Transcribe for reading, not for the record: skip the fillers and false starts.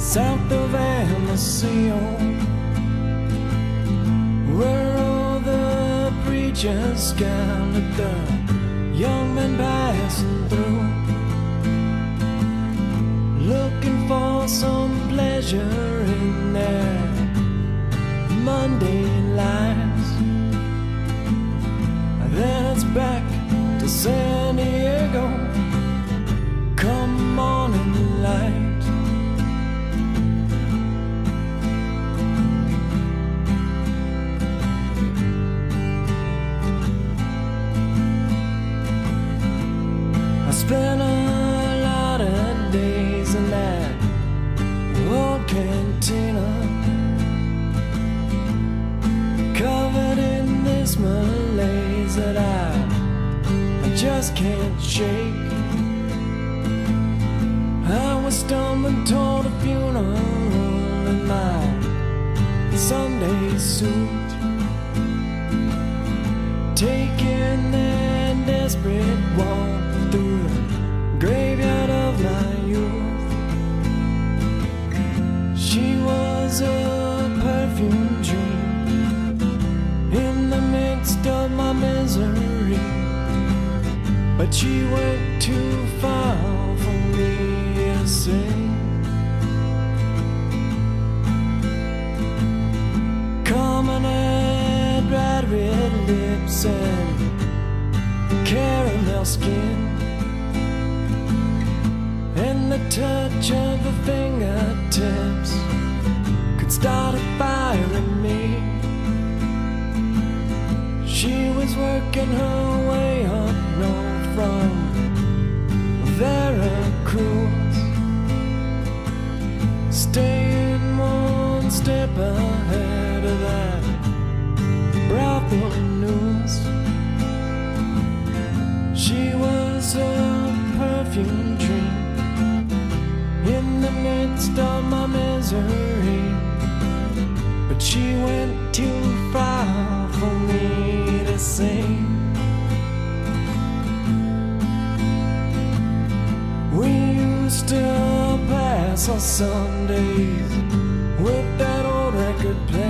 south of Anaceo, where all the preachers gathered, the young men passing through, looking for some pleasure in their mundane lives. Then it's back to San Diego, come morning light. I spent a lot of days in that old cantina, covered in this malaise that I just can't shake. I was stumbling toward a funeral in my Sunday suit, taking that desperate walk through the graveyard of my youth. She was a perfume dream in the midst of my misery, but she went too far for me to sing. Carmen had bright red lips and caramel skin, and the touch of her fingertips could start a fire in me. She was working her way up north from Veracruz, staying one step ahead of that brothel news. She was a perfume dream in the midst of my misery, but she went too far for me to sing. We used to pass our Sundays with that old record player,